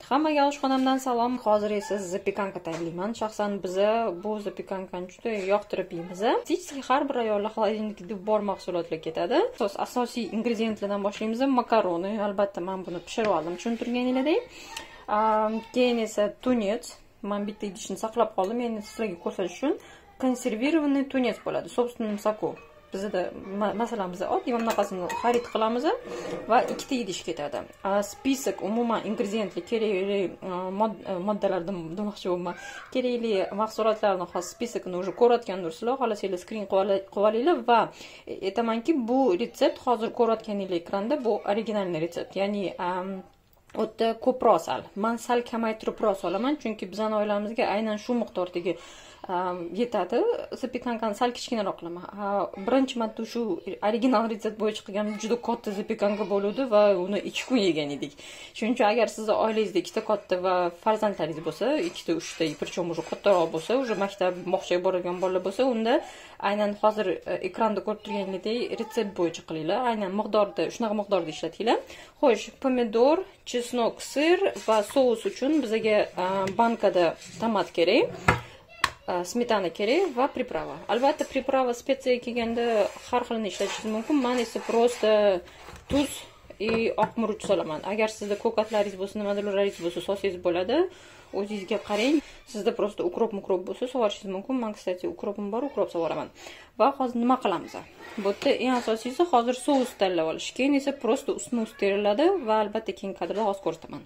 Hammaga oshxonamdan salom. Hozir esa zapekanka tayyorlayman. Shaxsan biza bu zapekankani juda yoqtirib yeymiz. Praktiski har bir ayollar xolodilnikda bor mahsulotlar ketadi. Asosiy ingredientlardan boshlaymiz. Makaroni, albatta men buni pishirib oldim, tushuntirganingizdek. Keyin esa tunet. Men bitta idishni saqlab qoldim, endi sizlarga ko'rsatish uchun. Konservirованный тунец bo'ladi, собственным soku. Bizda masalan biz oddiy bunaqasini xarid qilamiz va ikkita idish ketadi. Spisak umuman ingrediyentlar kerakli moddalardan demoqchi bo'lman. Kerakli mahsulotlarni hozir spisakni уже ko'rayotgandirsizlar, xohlasanglar skrin qilib olinglar va aytamanki bu retsept hozir ko'rayotganingiz ekranda bu originalniy retsept. Ya'ni o'tda ko'proq sal. Men sal kamaytirib solaman, chunki bizning oilamizga aynan shu miqdordagi yetadi. Zapekankani sal kichkinaroq qilaman. Birinchi marta shu original retsept bo'yicha qilganim juda katta zapekanka bo'ldi va uni 2 kun yegan edik. Shuning uchun agar sizni oilangizda ikkita katta va farzandlaringiz bo'lsa, ikkita, uchta, причем уже kattaroq bo'lsa, уже maktab, bog'chaga boradigan bolalar bo'lsa, unda aynan hozir ekranda ko'rib turganingizdek retsept bo'yicha qilinglar. Aynan miqdorda, shunaqa miqdorda ishlatinglar. Xo'sh, pomidor, chesnok, sir va sous uchun bizga bankada tomat kerak. Smetana kerak va priprava. Albatta priprava spetsiya kelganda har xilini ishlatishingiz mumkin. Men esa просто tuz и oq murch solaman. Agar sizda ko'katlaringiz bo'lsa, nimadalaringiz bo'lsa, solsangiz bo'ladi. O'zingizga qarang. Sizda просто ukrop bo'lsa, sovarishingiz mumkin. Men, kстати, ukropim bor, ukrop sovoraman. Va hozir nima qilamiz? Bu yerda eng asosiysi hozir sous tanlab olish. Keyin esa просто ustma ust teriladi va albatta keyin kadrda hozir ko'rsataman.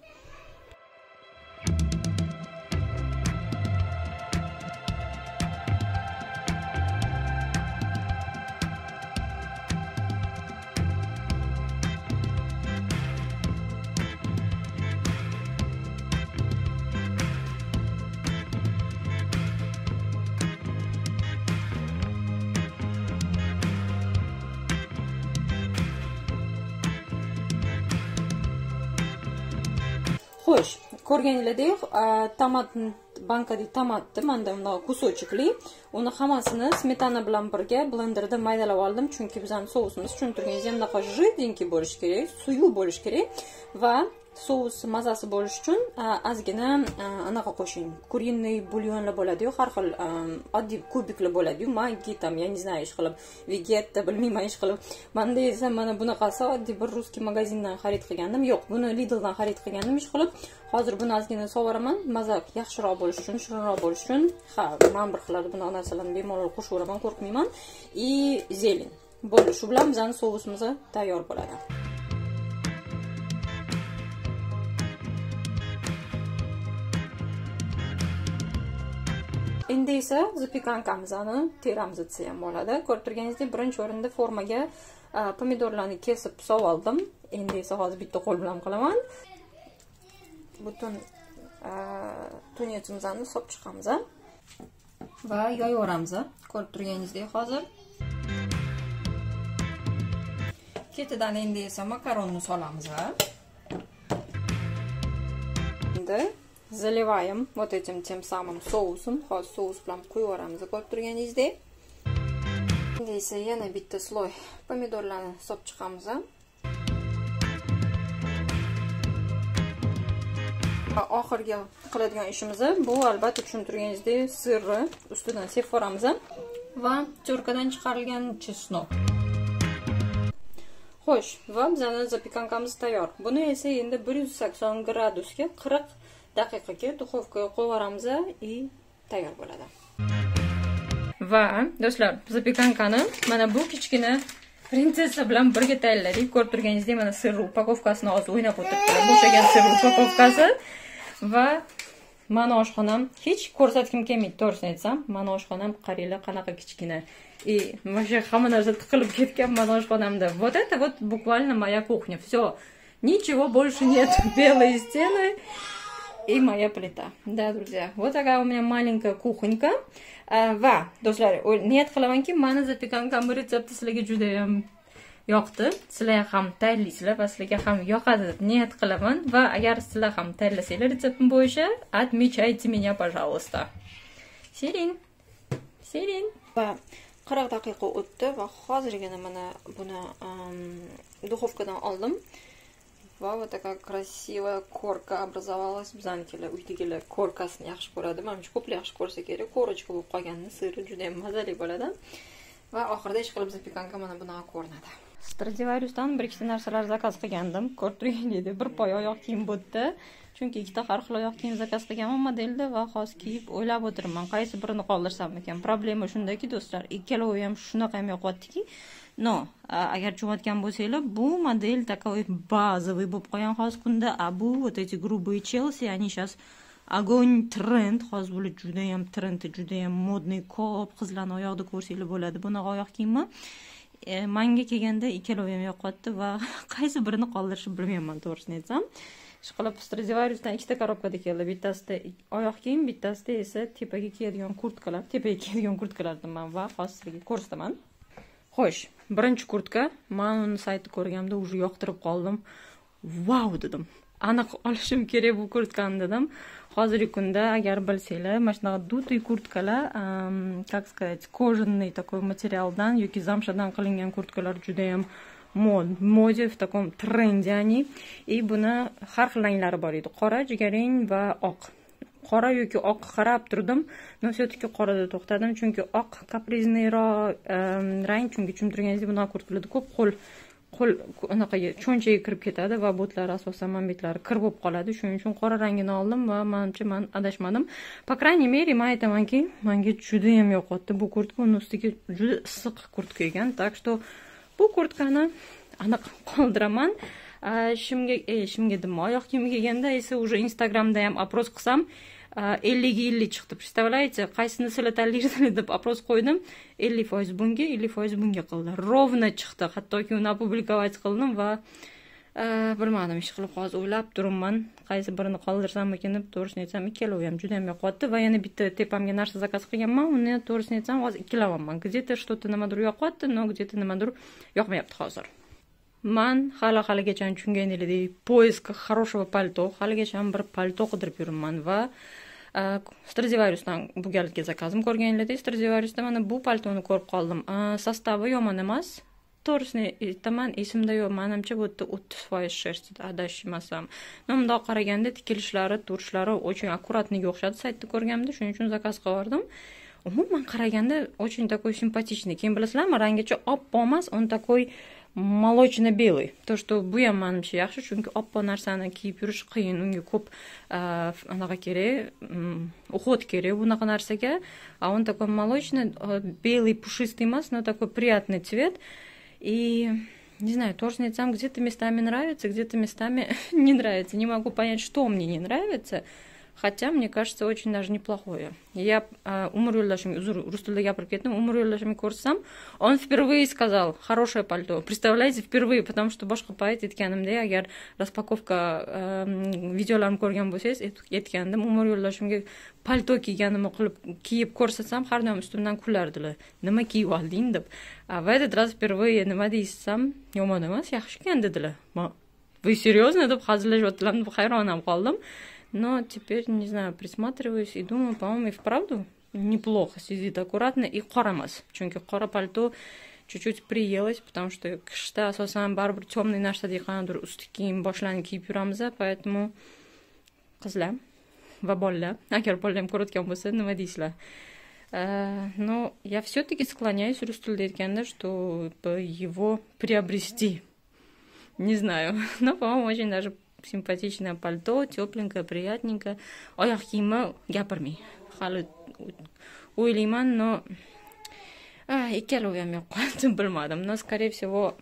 Xo'sh, ko'rganingizdek, tomatni bankadagi tomatni menda bunday kusochikli, uni hammasini smetana bilan birga blenderda maydalab oldim, chunki bizning sousimiz tushuntirganingizdek bunaqa jidinki bo'lishi kerak, suyuq bo'lishi kerak va sous mazasi bo'lish uchun ozgina anaqa qo'shing. Kurinniy bulyonlar bo'ladi-yu, har xil oddiy kubiklar bo'ladi-yu, maggi tam, я не знаю, ish qilib, vegeta bilmayman ish qilib. Menda esa mana bunaqasi oddiy bir ruskiy magazindan xarid qilgandim. Yo'q, buni Lidldan xarid qilgandim ish qilib. Hozir buni ozgina sovoraman, maza yaxshiroq bo'lish uchun, shirinroq bo'lish uchun. Ha, men bir xillar bunaqa narsalarni bemalol qo'shaveraman, qo'rqmayman. И zelen. Bo'ldi, shu bilan bizning sousimiz tayyor bo'ladi. Endi esa zapekankamizni teramiz desa ham bo'ladi. Ko'rib turganingizdek, birinchi o'rinda formaga pomidorlarni kesib sovoldim. Endi esa hozir bitta qo'l bilan qilaman. Butun tunetsimizni solib chiqamiz va yoyaveramiz. Ko'rib turganingizdek, hozir ketidan endi esa makaronni solamiz. Endi заливаем вот этим тем самым соусом. Hozir sous bilan qo'yaveramiz, ko'rib turganingizdek. Endi esa yana bitta sloy pomidorlarni solib chiqamiz. Oxirgi qiladigan ishimiz bu, albatta tushuntirganingizdek, sirni ustidan sepib yuboramiz va terkadan chiqarilgan chesnok. Xo'sh, va bizning zapekankamiz tayyor. Buni esa endi 180 gradusga 40 daqiqaga duxovkaga qo'yamiz и tayyor bo'ladi. Va do'stlar, zapekankani mana bu kichkina prinsessa bilan birga tayyorladik. Ko'rib turganingizdek, mana sir upakovkasini hozir o'ynab o'tiribdi. Bo'shagan sir upakovkasi va mana oshxonam hech ko'rsatkim kelmaydi, to'g'risini aytsam. Mana oshxonam qaranglar qanaqa kichkina. И вообще hamma narsa tiqilib ketgan mana oshxonamda. Вот это вот буквально моя кухня. Все. Ничего больше нет. Белые стены и моя плита. Да, друзья, вот такая у меня маленькая кухонька. Va, do'stlar, niyat qilamanki, mana zapekankam retsepti sizlarga juda ham yoqdi. Sizlar ham tayyorlaysizlar va sizlarga ham yoqadi deb niyat qilaman. Va agar sizlar ham tayyorlasanglar retseptim bo'yicha, отмечайте меня, пожалуйста. Selin. Va 40 daqiqa o'tdi va hozirgina mana buni duxovkadan oldim. Va вот такая красивая корка образовалась. Bizanikilar uydagilar korkasini yaxshi ko'radi. Menimcha ko'plar yaxshi ko'rsa kerak. Korочка bo'lib qolganini siri juda ham mazali bo'ladi. Va oxirida ish qilib zapikanka mana bunaqa ko'rinadi. Stradivariusdan bir ikkita narsalar zakaz qilgandim. Ko'rib turganingizdek, bir poy oyoq kiyim bo'tdi. Chunki ikkita har xil oyoq kiyim zakaz qilganman modelda va hozir kiyib o'ylab o'tiraman, qaysi birini qoldirsam ekan. Problema shundaki, do'stlar, ikkalovi ham shunaqa ham yoqyaptiki. No, agar tushunayotgan bo'lsanglar, bu model такой базовый bo'lib qolgan hozir kunda. A bu вот эти грубые Chelsea, они сейчас огонь trend, hozir bular juda ham trend, juda ham modniy, ko'p qizlarning oyoqda ko'rsanglar bo'ladi. Bunaqa oyoq kiyimmi? Menga kelganda ikkalovi ham yoqyapti va qaysi birini qoldirishni bilmayman, to'g'risini aytsam. Ishqilib Stradivariusdan ikkita korobkada keldi. Bittasida oyoq kiyim, bittasida esa tepaga kiyadigan kurtkalar. Tepaga kiyadigan kurtkalar deyman va hozir sizlarga ko'rsataman. Xo'sh, birinchi kurtka, men uni saytda ko'rganimda уже yoqtirib qoldim. Vau dedim. Aniq olishim kerak bu kurtkani dedim. Hozirgi kunda agar bilsanglar, mana shunaqa dutый kurtkalar, как сказать, кожаный такой материалдан yoki zamshadan qilingan kurtkalar juda ham моде, в таком тренде они. И buni har xil ranglari bor edi. Qora, jigarrang va oq. Qora yoki oq qarab turdim, но все-таки qorada to'xtadim, chunki oq kaprizniroq rang, chunki tushuntirganingizdek bunaqa kurtkalarda ko'p qo'l anaqaga cho'nchaga kirib ketadi va bo'tlari asosan manbetlari kir bo'lib qoladi. Shuning uchun qora rangini oldim va menimcha men adashmadim. Po крайней мере, men aytamanki, menga juda ham yoqyapti bu kurtka, uni ustiga juda issiq kurtka ekan. Так что bu kurtkani aniq qoldiraman. Shimga dim oyoq kiyimga kelganda esa уже Instagramda ham oпрос qilsam 50 ga 50 chiqdi. Представляете, qaysini sizlar tanlaysizlar deb oпрос qo'ydim. 50% bunga, 50% bunga qildi. Ровно chiqdi. Hattoki uni opublikovать qildim va bilmadim, ish qilib hozir o'ylab turibman, qaysi birini qoldirsam ekan deb. To'g'risini aytsam, ikkalovi ham juda ham yoqyapti va yana bitta tepamga narsa zakaz qilganman. Uni to'g'risini aytsam, hozir ikkilamanman. Где-то что-то nimadir yoqyapti, но где-то nimadir yoqmayapti hozir. Man haligacha tushunganingizdek поиск хорошего пальто, haligacha bir palto qidirib yuribman va Stradivariusdan bu galgi zakazim ko'rganinglardek, Stradivariusda mana bu paltoni ko'rib qoldim. Sostavi yomon emas. To'g'risini aytaman, esimda yo'q. Menimcha bu yerda 30% sherst adashmasam. Bundoq qaraganda tikilishlari, turishlari очень аккуратныйga o'xshadi saytda ko'rganimda, shuning uchun zakaz qildim. Umuman qaraganda очень такой симпатичный. Keyin bilasizlarmi, rangicha oppoq emas, он такой молочно-белый. То, что bu ham menimcha yaxshi, chunki oppoq narsani kiyib yurish qiyin, unga ko'p anaqa kerak, уход kerak bunaqa narsaga. А он такой молочно-белый, пушистый emas, но такой приятный цвет. И не знаю, точно айтсам, где-то местами нравится, где-то местами не нравится. Не могу понять, что мне не нравится. Хотя, мне кажется, очень даже неплохое. Я umr yo'ldoshimga, rus tilida gapirib ketdim, umr yo'ldoshimga ko'rsam, он впервые сказал, хорошее пальто. Представляете, впервые, потому что boshqa payt aytganimda, agar raspakowka videolarimni ko'rgan bo'lsangiz, aytgandim, umr yo'ldoshimga palto kiyganimni kiyib ko'rsatsam, har doim ustimdan kulardilar. Nima kiyib olding deb. В этот раз впервые nima deysam, yomon emas, yaxshi ekan dedilar. Вы серьезно deb hazillashayotganlar deb hayronam qoldim. Но теперь, не знаю, присматриваюсь и думаю, по-моему, и вправду неплохо сидит, аккуратно и qora emas. Chunki qora palto чуть-чуть приелось, потому что qishda asosan baribir темный narsaga qanday usti kiyim boshlarni kiyib yuramiz, поэтому qizlar va bolalar, agar bolalar ham ko'rayotgan bo'lsa, nima deysizlar? Но я все-таки склоняюсь, rus tilida aytganda, чтобы его приобрести. Не знаю, но, по-моему, очень даже симпатичное пальто, тепленькое, приятненькое. Oyoq kiyimi gapirmay. Hali o'ylayman, но ikkalovi ham yoqqan, bilmadim. Но, скорее всего,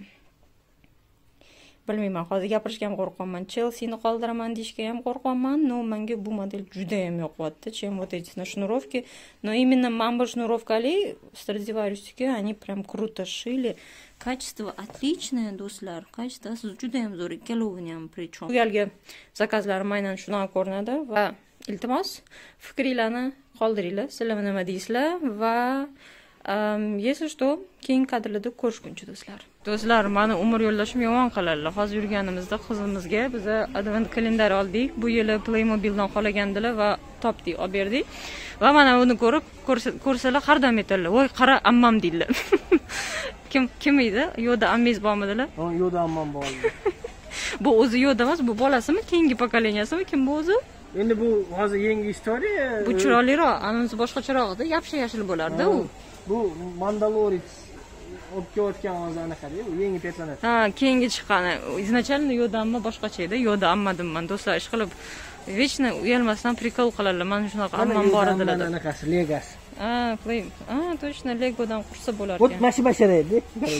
bilmayman, hozir gapirishga ham qo'rqaman. Chelsea'ni qoldiraman deyishga ham qo'rqaman, но menga bu model juda ham yoqyapti. Чем вот эти на шнуровке. Но именно мамба шнуровкали Stradivarius'ga они прям круто шили. Качество отличное, do'stlar. Качество juda ham zo'r, ikkalovini ham причем. Bu galgi zakazlarim aynan shunaqa ko'rinadi va iltimos fikringlarni qoldiringlar. Sizlar nima deysizlar va если что, keyin kadrlarda ko'rishguncha do'stlar. Do'stlar, meni umr yo'ldoshim yomon qiladilar. Hozir yurganimizda qizimizga biz advent kalendar oldik. Bu yili Playmobildan qolagandilar va topdik, olib berdik. Va mana uni ko'rib ko'rsalar har doim aytadilar, "Voy, qara, ammam" deydilar. Kim edi? Yo'da ammingiz bormidilar? Yo'da ammam bor. Bu o'zi yo'da emas, bu bolasimi, keyingi pokoleniyasimi, kim bu o'zi? Endi bu hozir yangi istoriya. Bu chiroyliroq, anonsi boshqacharoq-da, yashil bo'lardi u. Bu Mandalorian olib kelayotgan hozir anaqada, u yangi personaj. Ha, keyingi chiqqani. Izначально yo'dammi boshqacha edi. Yo'da ammadim men do'stlar, ish qilib vechna uyalmasdan prikol qiladilar. Mana shunaqa ammam bor edilar. Anaqasi Legas. Ha, qiling. Ha, точно Legodan qursa bo'lar ekan. ekan. Mashi basharaydi.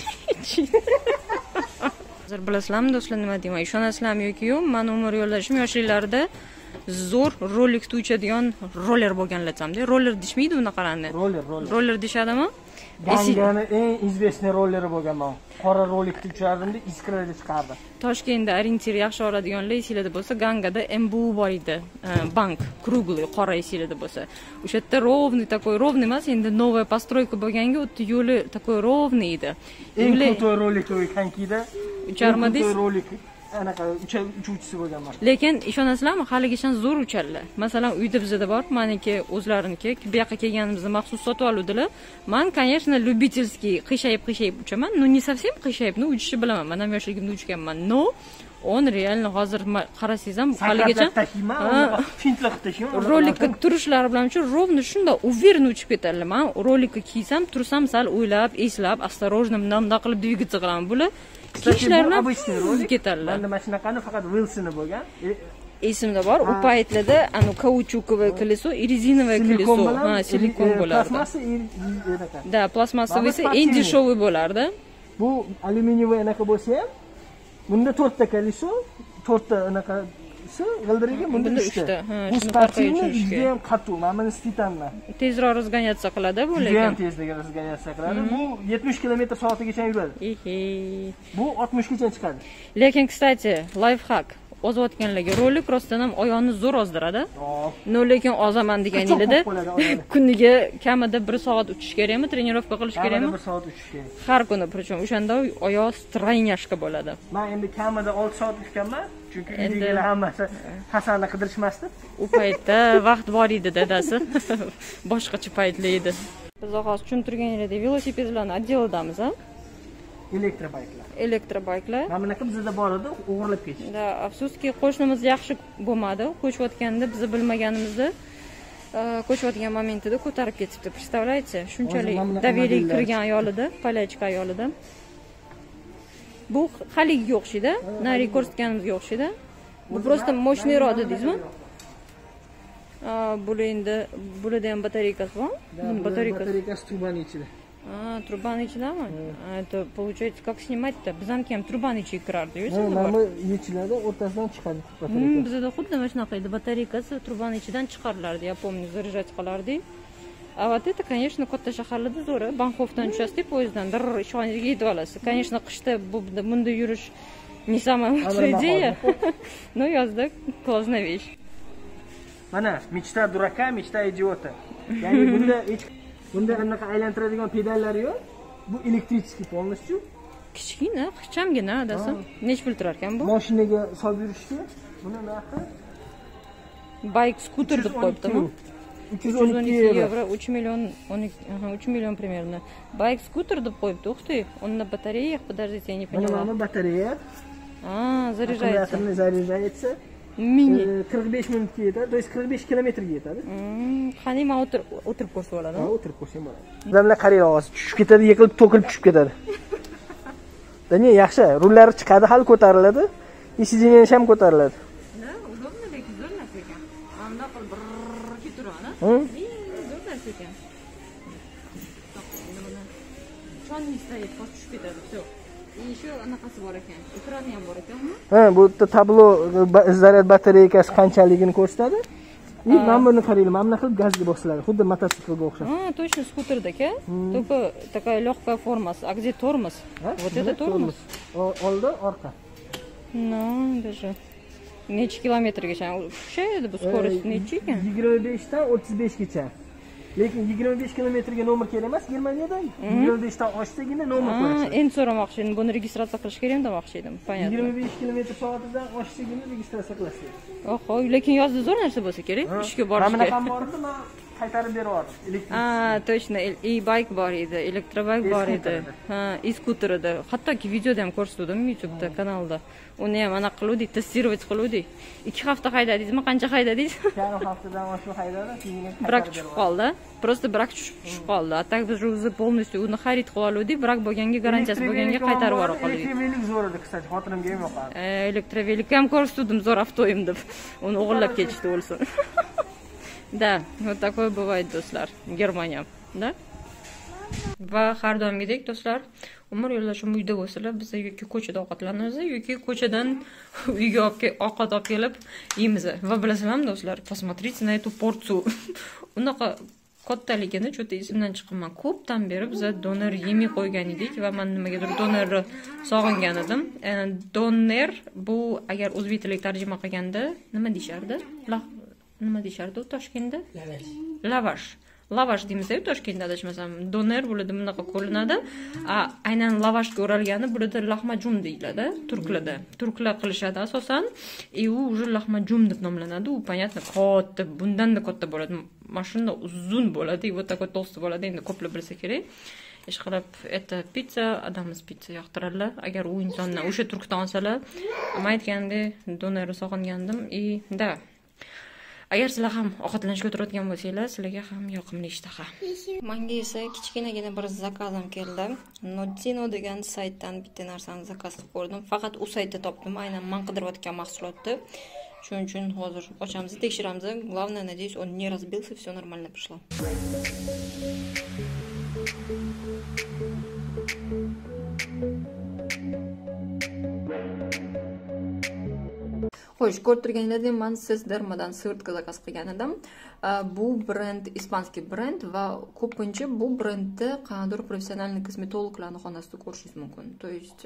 Hozir bilasizlarmi do'stlar nima deyman? Ishonasizlarmi yoki yo'q? Men umr yo'ldoshim yoshliklarida zo'r rolikda uchadigan roller bo'lganlatamda. Roller dishmaydi unaqalarni. Roller dishadimi? Gangani eng известный rolleri bo'lganman. Qora rolikda uchardimda, iskralar chiqardi. Toshkentda orientir yaxshi oladiganlar esinglarda bo'lsa, Gangada MBU bor edi. Bank круглый, qora esinglarda bo'lsa. O'sha yerda ровный emas, endi новая постройка bo'lganga, u yo'li такой ровный edi. Eng krutoy rolik Kankida. Ucharmadingiz? Rolik anaqa uchuvchisi bo'lganman. Lekin ishonasizlarmi, haligacha zo'r ucharlar. Masalan, uyda bizda bor, meniki o'zlariniki, bu yoqqa kelganimizda maxsus sotib oluvdilar. Men, конечно, любительский qiyshayib uchaman. No, не совсем qiyshayib, no, uchishni bilaman. Men ham yoshligimda uchganman. No, on real hozir qarasangiz ham haligacha rolikka turishlari bilan ровно shunda уверенно uchib ketadilar. Men rolikka kiysam, tursam sal o'ylab, eslab, осторожно bunday qilib двигаться qilaman. Bular kishlar bilan ketadilar. Menda mana shunaqani faqat Wilsoni bo'lgan. Esimda bor, u paytlarda anu kauchukovое колесо и резиновое колесо. Ha, silikon bo'lardi. Da, plasmassovisi eng дешевый bo'lardi. Bu alyuminiy anaqa bo'lsa ham, bunda 4 ta колесо, 4 ta anaqasi g'ildiriga, bunda 3 ta. Bu sportivniy juda ham qattiq. Mana buni titandan. Tezroq razgonyatsa qiladi bu lekin. Juda tezda razgonyatsa qiladi. Bu 70 km/soatgacha yuradi. Bu 60 gacha chiqadi. Lekin, kстати, lifehack. Ozayotganlarga rolik rostdan ham oyoqni zo'r ozdiradi. No, lekin ozaman deganingizda kuniga kamida 1 soat uchish kerakmi, trenirovka qilish kerakmi? 1 soat uchish kerak. Har kuni, причем o'shanda oyoq straynyashka bo'ladi. Men endi kamida 6 soat uchganman, chunki uydagilar hammasi Hasanni qidirishmasdi. U paytda vaqt bor edi dadasi. Boshqacha paytlar edi. Biz hozir tushuntirganingizda velosipedlarni отделдamiz, ha? Elektrobayklar. Mana bunaqa bizda bor edi, o'g'irlab ketishdi. Da, afsuski qo'shnimiz yaxshi bo'lmadi. Qo'shayotganda biz bilmaganimizda qo'shayotgan momentida ko'tarib ketibdi. Представляете? Shunchalik daveriy kirgan ayolida, polyachka ayolida. Bu haligiga o'xshaydi, nari ko'rsatganimizga o'xshaydi. Bu просто мощныйroq dedingizmi? Bularda ham batareykasi bor. Batareykasi trubaning ichida. Трубаның ichidami? Это получается как снимать-то? Bizamki ham trubaning ichiga kirardi, yo'qmi? Mana yechiladi, o'rtasidan chiqadi batareyka. Bizda xuddi mana shunaqa edi, batareykasi trubaning ichidan chiqarilardi, я помню, заряжать qilardi. А вот это, конечно, katta shaharlarda zo'r. Banxofdan tushasiz, poyezddan ishxonaga yetib olasiz. Конечно, qishda bunda yurish не самая лучшая идея. Но yozda классная вещь. Mana mechta duraka, mechta idiota. Ya'ni bunda anaqa aylantiradigan pedallari yo'q. Bu elektrический полностью. Kichkina, ixchamgina adasi. Nech pul turar ekan bu? Mashinaga solib yurishga. Buni narxi bike scooter deb qo'yibdimi? 312 евро, 3 миллион примерно. Bike scooter deb qo'yibdi. Ух ты, он на батареях, подождите, я не поняла. Mana batareya. Заряжается. Заряжается. Mini. 45 minutga yetadi, то есть 45 kilometrga yetadi. Qani, men o'tirib ko'rsa bo'ladi. Ha, o'tirib ko'rsam bo'ladi. Odamlar qarang, hozir tushib ketadi, yiqilib to'kilib tushib ketadi. Dani yaxshi, rullari chiqadi, hal ko'tariladi. Sиденье ham ko'tariladi. Da, удобно lekin zo'r narsa ekan. Anda qilib keturadi. Zo'r narsa ekan. Chonni стоит, post tushib ketadi, всё. И еще anaqasi bor ekan. Ekrani ham bor ekanmi? Ha, bu tablo zaryad batareykasi qanchaligini ko'rsatadi. Mana buni qaranglar, mana qilib gazga bosiladi, xuddi mototsiklga o'xshab. Точно скутердaka. Только такая легкая форма. А где тормоз? Вот это тормоз. Oldi, orqa. No, даже necha kilometrgacha tushadi bu скорость necha ekan? 25 dan 35 gacha. Lekin 25 kilometrga nomer kerak emas Germaniyada. 25 dan oshsagina nomer qo'yasiz. Endi so'ramoqchi edim, buni registratsiya qilish kerak demoqchi edim. Понятно. 25 km/soatdan oshsagina registratsiya qilasiz. Oho, lekin yozda zo'r narsa bo'lsa kerak, ishga borishga. Mana ham bor edi, men qaytarib beryapti. Точно, e-bike bor edi, elektrobike bor edi. E-skuter edi. Hattoki videoda ham ko'rsatdim YouTube'da kanalda. Uni ham ana qiluvdik, testировать qiluvdik. 2 hafta haydadingizmi, qancha haydadingiz? 2 haftadan oshiq haydadim, keyin brak tushib qoldi. Просто brak tushib qoldi. Так biz o'zi полностью uni xarid qilib oldik, brak bo'lganga, garantiyasi bo'lganga qaytarib yubora qoldik. Elektrovelik zo'r edi, kстати, xotinimga ham yoqadi. Elektrovelik ham ko'rsatdim, zo'r avtoyim deb. Uni o'g'irlab ketishdi o'lsin. Да, вот такое бывает, do'stlar, Germaniya, да? Va har doimgidek do'stlar, umr yo'ldoshim uyda bo'lsalar, biz yoki ko'chada ovqatlanamiz, yoki ko'chadan uyga ovqat olib kelib yeymiz. Va bilasizlarmi do'stlar, посмотрите на эту порцию. Unaqa kattaligini cho'ta esimdan chiqaman. Ko'pdan beri biz doner yemay qo'ygan edik va men nimagadir donerni sog'ingan edim. Doner bu agar o'zbek tiliga tarjima qilganda nima deyishardi? Nima deyishardi Toshkentda? Lavash. Lavash deymiz-ku Toshkentda adashmasam. Doner bo'ladi, bunaqa ko'rinadi. Aynan lavashga o'ralgani bo'ladi, lahmajun deyiladi turklarda. Turklar qilishadi asosan. U уже lahmajun deb nomlanadi. U понятно, katta, bundan-da katta bo'ladi. Mashina uzun bo'ladi, вот такой толстый bo'ladi. Endi ko'plab bilsa kerak. Ishqilib, это pizza, adamiz pizza yoqtiradilar. Agar u insonni o'sha turkdan olsalar, men aytgandek, donerni sog'ingandim. Da. Agar sizlar ham ovqatlanishga o'tiradigan bo'lsanglar, sizlarga ham yoqimli ishtaha. Menga esa kichkinagina bir zakazim keldi. Notino degan saytdan bitta narsani zakaz qilib ko'rdim. Faqat u saytda topdim, aynan men qidirayotgan mahsulotni. Shuning uchun hozir ochamiz, tekshiramiz. Главное, надеюсь, он не разбился, все нормально пришло. Xo'sh, ko'rib turganinglardek, men Sizdermadan sirtka zakaz qilgan edim. Bu brend ispanskiy brend va ko'pincha bu brendda qanaqadir professionalniy kosmetologlarning xonasida ko'rishingiz mumkin. То есть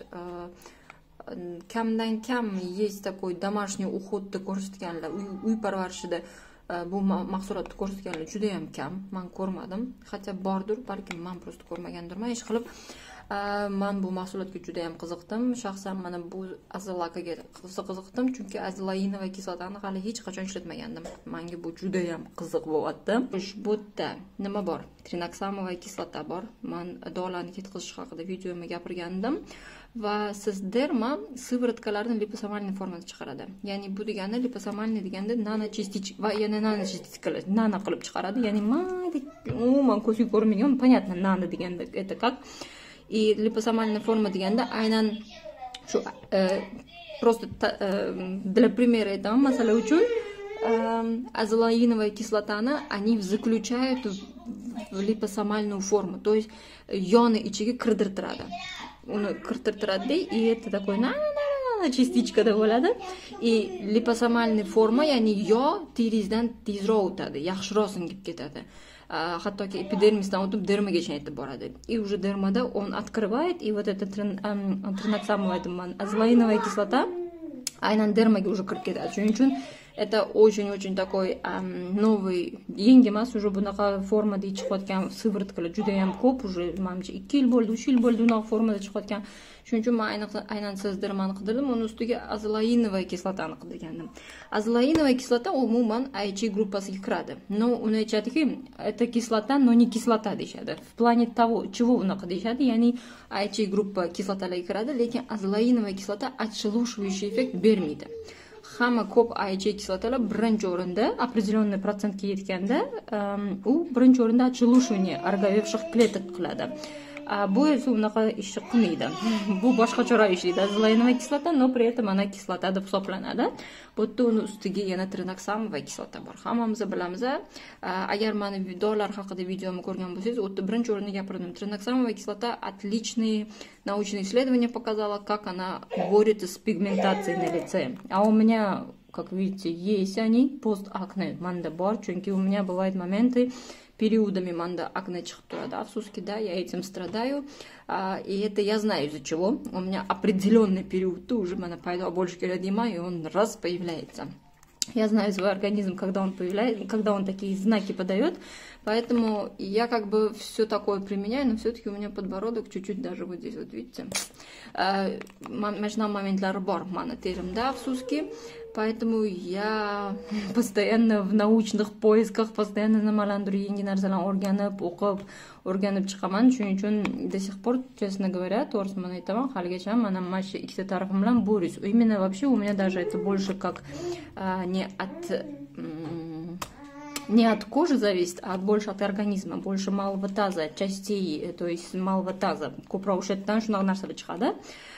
kamdan kam есть такой домашний уходni ko'rsatganlar, uy parvarishida bu mahsulotni ko'rsatganlar juda ham kam. Men ko'rmadim. Hatto bordir, balki men просто ko'rmagandirman. Ish qilib men bu mahsulotga juda ham qiziqdim. Shaxsan mana bu azalakaga qiziqdim, chunki azalainova kislotani hali hech qachon ishlatmagandim. Menga bu juda ham qiziq bo'lyapti. Bu yerda nima bor? Trinoxamova kislota bor. Men dog'larni ketkazish haqida videomda gapirgandim. Va Sizderma sivrotkalarni liposomalniy formada chiqaradi. Ya'ni bu degani liposomalniy deganda nano частичка va yana nano частичкалар nano qilib chiqaradi. Ya'ni mayda umuman ko'zga ko'rmagan, понятно, nano deganda это как и liposomalniy forma deganda aynan shu просто для примера aytaman, masalan uchun азолаиновая кислотani они заключают в liposomalную форму, то есть yoni ichiga kirdirtiradi. Uni kirtirtiradi и это такой частичкада bo'ladi. И liposomalniy forma, ya'ni yog' teringizdan tezroq o'tadi, yaxshiroq singib ketadi. Hattoki epidermisdan o'tib dermagacha yetib boradi. И уже дермада он открывает, и вот это триноксамовая азолаиновая кислота aynan dermaga уже kirib ketadi. Shuning uchun это очень-очень такой новый, yangi emas, уже bunaqa formada chiqayotgan sivrotkalar juda ham ko'p, уже menimcha 2 yil bo'ldi, 3 yil bo'ldi bunaqa formada chiqayotgan. Shuning uchun men aynan Sizdermani qidirdim, uni ustiga azolainovая kislotani qidirgandim. Azolainovая kislota umuman IC gruppasiga kiradi. Но uni aytadiki, это кислота, но не кислота deyshadi. В плане того, чего unaqa deyshadi, ya'ni IC gruppa kislotalarga kiradi, lekin azolainovая kislota отшелушивающий эффект bermaydi. Hamma ko'p IC kislotalar birinchi o'rinda, определенный процентga yetganda, u birinchi o'rinda отшелушивание орговевших клеток qiladi. Bu esa unaqa ish qilmaydi. Bu boshqacharoq ishlaydi. Azolainovая kislota, но при этом ana kislota deb hisoblanadi. Bu yerda uni ustiga yana trinoxamova kislota bor. Hammamiz bilamiz. Agar meni dog'lar haqida videomni ko'rgan bo'lsangiz, u yerda birinchi o'rinda gapirdim. Trinoxamova kislota отличные научные исследования показала, как она борется с пигментацией на лице. А у меня, как видите, есть они постакне. Manda bor, chunki у меня бывают моменты периодами manda акне chiqib turadi. Afsuski, да, я этим страдаю. И это я знаю из-за чего. У меня определенный период уже mana paydo больше keladiman, и он раз появляется. Я знаю свой организм, когда он появляется, когда он такие знаки подает. Поэтому я как бы все такое применяю, но все-таки у меня подбородок чуть-чуть даже вот здесь, вот видите. Mana shunaqa momentlar bor mani terimda, afsuski. Поэтому я постоянно в научных поисках, постоянно nimalardir yangi narsalarni o'rganib chiqaman. Shuning uchun до сих пор, честно говоря, to'g'risini aytaman, haligacha mana shu ikkita tarafim bilan борюсь. Именно вообще у меня даже это больше как не от кожи зависит, а больше от организма, больше малого таза, частей, то есть малого таза. Ko'proq o'shadan shunaqa narsalar chiqadi.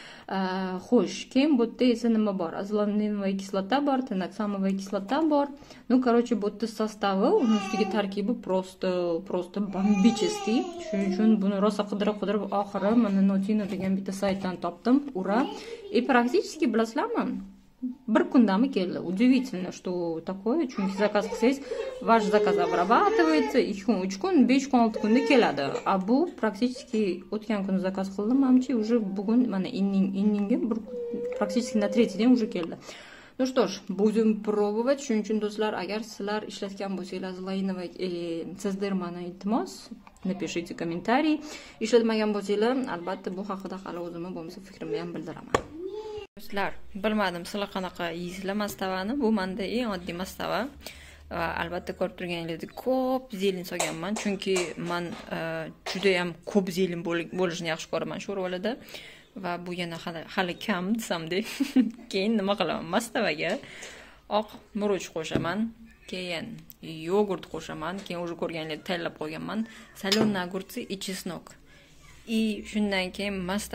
Xo'sh, keyin bu yerda esa nima bor? Azolaninova kislota bor, tinoksамовая kislota bor. Ну, короче, bu yerda sostavi, uni ustiga tarkibi просто бомбический. Shuning uchun buni rosa qidirib oxiri mana Notino degan bitta saytdan topdim, ura. И практически bilasizlarmi? Bir kundami keldi. Удивительно, что такое. Chunki zakaz qilsangiz, ваш заказ обрабатывается 2 kun, 3 kun, 5 kun, 6 kunda keladi. A bu практически o'tgan kuni zakaz qildim, mamchi уже bugun mana inninga практически на 3-й день уже keldi. Ну что ж, будем пробовать. Shuning uchun do'stlar, agar sizlar ishlatgan bo'lsangiz, Zlainova sizlar mana iltimos напишите комментарий. Ishlatmagan bo'lsangiz, albatta bu haqida hali o'zimni bo'lmasa fikrimni ham bildiraman. Do'stlar, bilmadim sizlar qanaqa yeysizlar mastavani. Bu menda eng oddiy mastava. Albatta ko'rib turganingizdek ko'p zelin solganman, chunki men juda ham ko'p zelin bo'lishini yaxshi ko'raman shu rolida. Va bu yana hali kam desamda. Keyin nima qilaman? Mastavaga oq murch qo'shaman, keyin yogurt qo'shaman, keyin уже ko'rganingizdek tayyorlab qo'yganman. Соленый огурцы и чеснок. И shundan keyin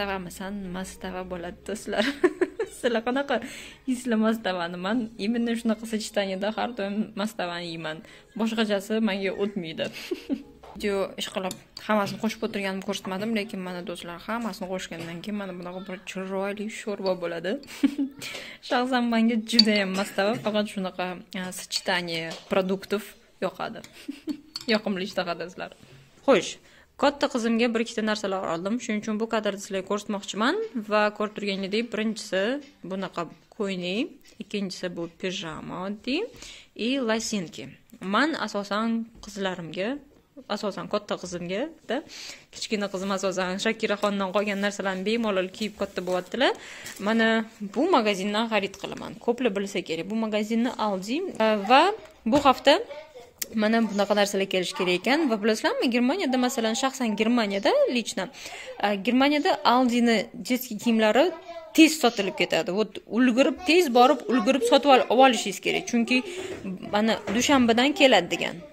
mastava bo'ladi do'stlar. Sizlar qanaqa yeysizlar mastavani? Men именно shunaqa sочетаниеda har doim mastavani yeyman. Boshqachasi menga o'tmaydi. Video ishqilib hammasini qo'shib o'tirganimni ko'rsatmadim, lekin mana do'stlar, hammasini qo'shgandan keyin mana bunaqa bir chiroyli sho'rva bo'ladi. Shaxsan menga juda ham mastava, faqat shunaqa сочетание produktov yoqadi. Yoqimli ishtaha sizlar. Xo'sh, katta qizimga bir ikkita narsalar oldim. Shuning uchun bu kadrda sizlarga ko'rsatmoqchiman va ko'rib turganingizdek, birinchisi bunaqa ko'yni, ikkinchisi bu pijama oddiy и лосинки. Men asosan qizlarimga, asosan katta qizimga, kichkina qizim asosan Shakiraxondan qolgan narsalarni bemalol kiyib katta bo'lyaptilar. Mana bu magazindan xarid qilaman. Ko'plar bilsa kerak. Bu magazinni Aldi va bu hafta mana bunaqa narsalar kelish kerak ekan. Va bilasizlarmi, Germaniyada masalan, shaxsan Germaniyada лично Germaniyada Aldi'ni детский kiyimlari tez sotilib ketadi. Вот tez borib ulgurib sotib olishingiz kerak. Chunki mana dushanbadan keladi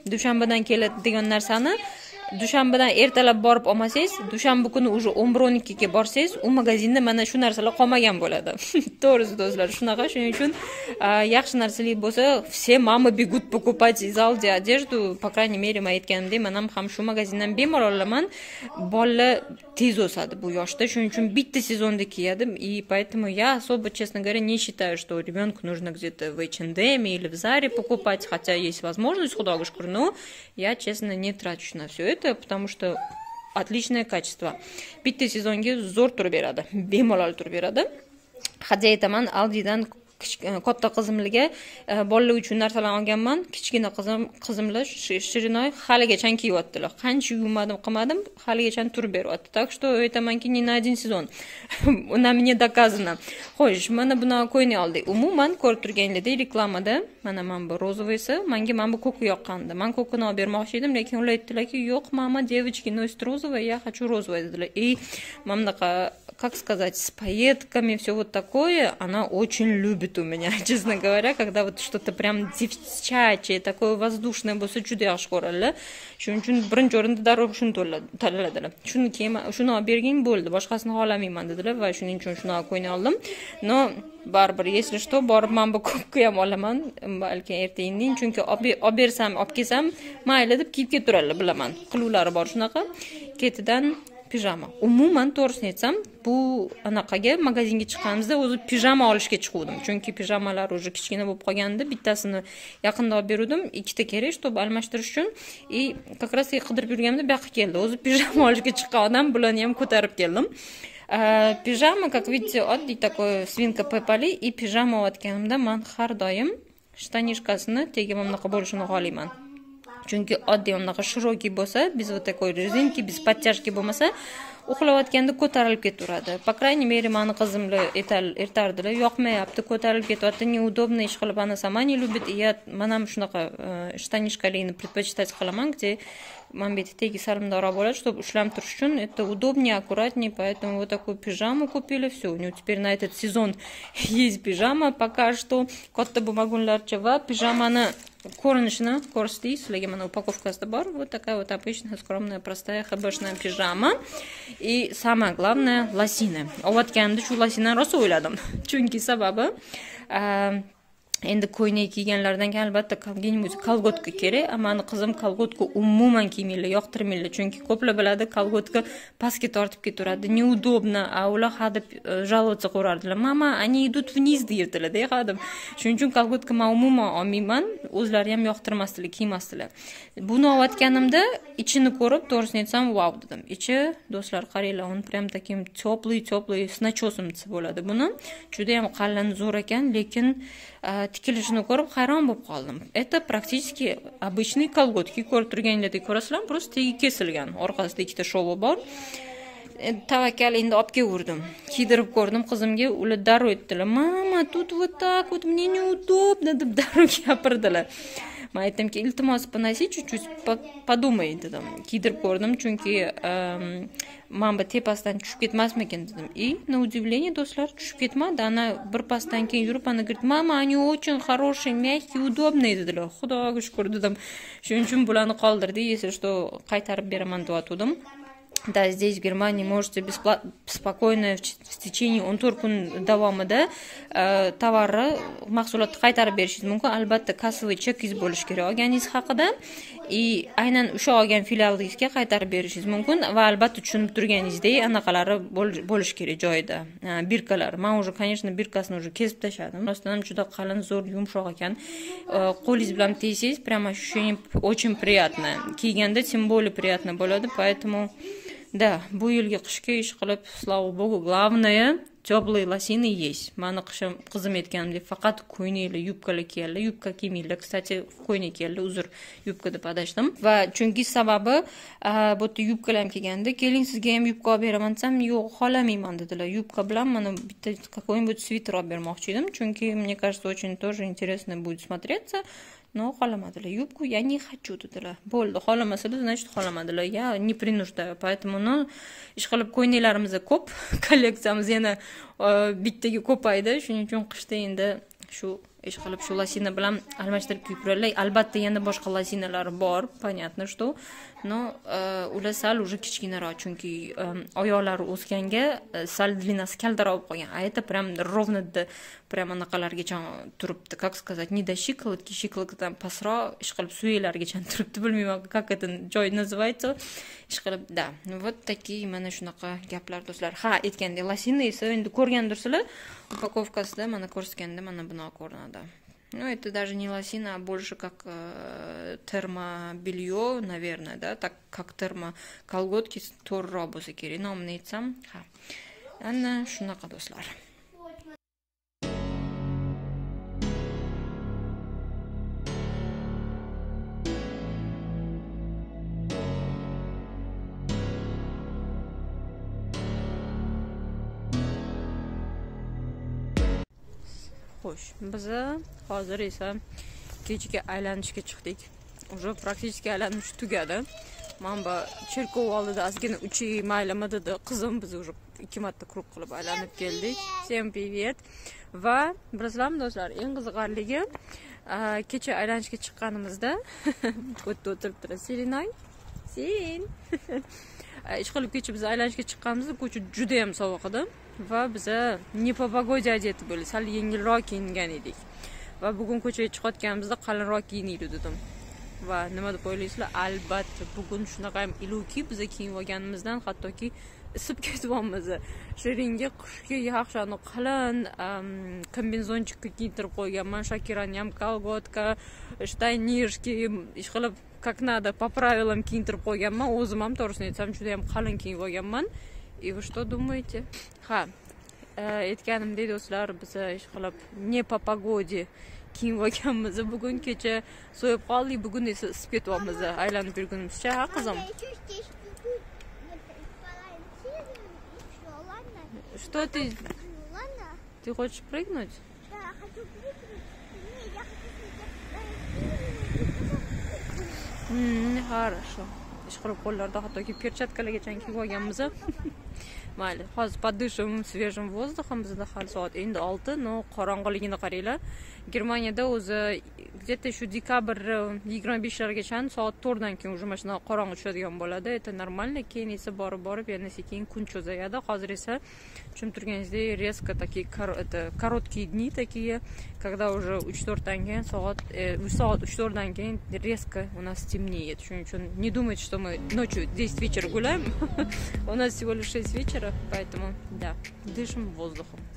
degan narsani dushanbadan ertalab borib olmasangiz, dushanba kuni уже 11-12 ga borsangiz, u magazinda mana shu narsalar qolmagan bo'ladi. To'g'risi do'stlar, shunaqa. Shuning uchun yaxshi narsalar bo'lsa, все мамы бегут покупать из Aldi одежду, по крайней мере, men aytganimdek, men ham shu magazindan bemalol olaman. Bolalar tez o'sadi bu yoshda, shuning uchun bitta sezonda kiyadi, и поэтому я особо, честно говоря, не считаю, что ребенку нужно где-то в H&M или в Zara покупать, хотя есть возможность, худого шкуру, но я, честно, не трачу на все это, потому что отличное качество. Bitta sezonga zo'r turib beradi, bemalol turib beradi. Hadya aytaman, Aldidan katta qizimlarga bolalar uchun narsalar olganman. Kichkina qizimlar Shirinoy haligacha kiyyaptilar. Qancha yumadim, qilmadim, haligacha turib beryapti. Так что aytamanki, не на один сезон. Uni мне доказано. Xo'sh, mana buni qo'yni oldik. Umuman ko'rib turganingizdek, reklamada mana bu rozовыйsi, menga bu ko'k yoqqandi. Men ko'kini olib bermoqchi edim, lekin ular aytdilarki, "Yo'q, mama, девочки носят розовое, я хочу розовое", dedilar. И mamnaqa, как сказать, с пайетками, все вот такое, она очень любит у меня, честно говоря, когда вот что-то прям девчачье, такое воздушное bo'lsa, juda yaxshi ko'radilar. Shuning uchun birinchi o'rinda darrov shuni tanladilar. Shuni olib bergin bo'ldi, boshqasini xohlamayman dedilar va shuning uchun shuni qo'yni oldim. No, baribir, если что, borib men bu ko'kni ham olaman, balki erta-indin, chunki olib bersam, olib kelsam, mayli deb kiyib keturadilar, bilaman. Qiluvlari bor shunaqa. Ketidan pijama. Umuman to'g'risini aytsam, bu anaqaga magazinga chiqqanimizda o'zi pijama olishga chiqdim. Chunki pijamalar уже kichkina bo'lib qolganda, bittasini yaqinda olib berdim, ikkita kerak, чтобы almashtirish uchun. И как раз qidirib yurganimda bu yoqqa keldi. O'zi pijama olishga chiqqan odam, bularni ham ko'tarib keldim. Pijama, как видите, oddiy такой свинка Пеппали, и pijama otganimda men har doim shtanishkasini tegib bunaqa bo'lishini xohlayman. chunki oddiy unaqa shiroki bo'lsa, без вот такой резинки, без подтяжки bo'lmasa, uxlayotganda ko'tarilib ketaveradi. Po крайней мере, mani qizimlar aytardilar, yoqmayapti, ko'tarilib ketyapti, neudobно ish qilib, она сама не любит. И я mana shunaqa штанишкалini предпочитать qilaman, где манбет tegi salimdora bo'ladi, чтобы ushlanib turish uchun это удобнее, аккуратнее, поэтому вот такую пижаму купили, все. У него теперь на этот сезон есть пижама, пока что katta bo'lmagunlarcha va pijamani ko'rinishini ko'rsatdik sizlarga. Mana упаковкасida bor. Вот такая вот обычная скромная простая хбшная пижама. И самое главное лосины. Ovotganimda shu losinani rosa o'yladim. Chunki sababi endi ko'ylak kiyganlardan keyin albatta kolgotka kerak. Mani qizim kolgotka umuman kiymaydi, yoqtirmaydi. Chunki ko'plar biladi, kolgotka pastga tortib ketaveradi. Neudobно, a ular hadeb жаловаться qo'rardilar. Mama, они идут вниз deyirdilar, hadeb. Shuning uchun kolgotka men umuman olmayman. O'zlari ham yoqtirmasdilar, kiymasdilar. Buni olotganimda ichini ko'rib, to'g'risini aytsam, wow dedim. Ichi, do'stlar, qaranglar, он прям таким теплый с начесом bo'ladi buni. Juda ham qalin, zo'r ekan, lekin tikilishini ko'rib hayron bo'lib qoldim. Это практически обычный колготки, ko'rib turganinglardek ko'rasizlar, просто tegi kesilgan. Orqasida ikkita shovi bor. Tavakkal endi olib keldim. Kiydirib ko'rdim qizimga, ular darrov aytdilar: "Mama, тут вот так вот, мне неудобно", deb darrov gapirdilar. Men aytdimki, iltimos поноси, чуть-чуть подумай dedim. Kiydirib ko'rdim, chunki mamba tepasidan tushib ketmasmikin dedim. И на удивление, do'stlar, tushib ketmadi. Ana bir pasdan keyin yurib, ana говорит: "Mama, они очень хорошие, мягкие, удобные", dedilar. Xudoga shukr dedim. Shuning uchun bularni qoldirdi, если что qaytarib beraman deb aytdim. Да, здесь в Германии можете спокойно в течение 14 kun davomida tovarni mahsulotni qaytarib berishingiz mumkin. Albatta kassovый chekingiz bo'lishi kerak olganingiz haqida. И aynan o'sha olgan filialingizga qaytarib berishingiz mumkin va albatta tushunib turganingizdek anaqalari bo'lishi kerak joyida. Birkalar. Men уже, конечно, birkasini уже kesib tashladim. Rostdan juda qalin, zo'r, yumshoq ekan. Qo'lingiz bilan tiysangiz, прям ощущение очень приятное. Kiyganda тем более приятно bo'ladi, поэтому да, bu yilgi qishga ish qilib, слава богу, главное теплые лосины есть. Mani qizim aytganimdek, faqat ko'ylakli, yubkalar kiyadi, yubka kiymaydi. Kстати, ko'ylak kiyadi, uzr, yubka deb adashdim. Va chunki sababi bu yubkalar ham kelganda, keling sizga ham yubka olib beraman desam, yo'q, xohlamayman dedilar. Yubka bilan mana bitta какой-нибудь sviter olib bermoqchi edim, chunki мне кажется, очень тоже интересно будет смотреться. Но xohlamadilar. Yubku я не хочу dedilar. Bo'ldi, xohlamasalar, значит xohlamadilar. Я не принуждаю. Поэтому ish qilib ko'ylaklarimiz ko'p, kolleksiyamiz yana bittaga ko'paydi. Shuning uchun qishda endi shu ish qilib shu losina bilan almashtirib kiyib yuradilar. Albatta yana boshqa losinalar bor, понятно, что, но ular sal уже kichkinaroq, chunki oyoqlari o'sganga sal длинасы kaltaroq bo'lib qolgan. А это прям ровно прям anaqalargacha turibdi, как сказать, не до щиколотки, щиколотkadan pastroq ish qilib suyaklarigacha turibdi, bilmayman, как это joy называется. Ish qilib, да. Вот такие mana shunaqa gaplar, do'stlar. Ha, aytgandek, losina esa endi ko'rgandirsizlar, упаковкасida mana ko'rsatganda mana bunaqa ko'rinadi. Ну, это даже не лосина, а больше как термобелье, наверное, да, так как термоколготки to'g'riroq bo'lsa kerak. Nomini aytsam, ha. Ana shunaqa do'stlar. Xo'sh, biz hozir esa kechga aylanishga chiqdik. Уже практически aylanish tugadi. Men bu cherkov oldida ozgina uchay maylama dedi qizim, biz уже 2 marta kruq qilib aylanib keldik. Всем привет. Va bilasizlarmi do'stlar, eng qiziqarligi kecha aylanishga chiqqanimizda o'tda o'tiribdilar. Selinay, sen. Ish qilib kecha biz aylanishga chiqqanimizda ko'cha juda ham sovuq edi. Va biza не по погоде одеты были, sal yengilroq kiyingan edik. Va bugun ko'chaga chiqayotganimizda qalinroq kiyinaylik dedim. Va nima deb o'ylaysizlar? Albatta, bugun shunaqa ham iluki biza kiyib olganimizdan hattoki isib ketyapmiz. Shiringa qishga yaxshi qalin kombinezonchikka kiydirib qo'yganman. Shakirani ham kolgotka, shtaynishki, ish qilib как надо по правилам kiydirib qo'yganman. O'zim ham to'g'risini aytsam, juda ham qalin kiyib olganman. И вы что думаете? Ha, aytganimdek do'stlar, biz ish qilib не по погоде kiyib olganmiz. Bugun kecha so'yib qoldik, bugun esa isib ketyapmiz. Aylanib yurgunimizcha, ha qizim? Что ты? Ты хочешь прыгнуть? Да, хочу прыгнуть. Нет, я хочу Хорошо. Ishqilib qo'llarda hattoki perchatkalargacha kiyib olganmiz. Mayli, hozir подышим свежим воздухом. Bizda hali soat endi 6, no qorong'iligini qaranglar. Germaniyada o'zi где-то shu dekabr 25largacha soat 4 dan keyin уже mana shuna qorong'i tushadigan bo'ladi. Это нормально. Keyin esa borib yana sekin kun cho'zayadi. Hozir esa tushunib turganingizdek резко такие короткие дни такие, когда уже 3-4 dan keyin soat 3-4 dan keyin резко у нас темнеет. Shuning uchun не думайте, что мы ночью 10 вечера гуляем. У нас всего лишь 6 вечера, поэтому да, дышим воздухом.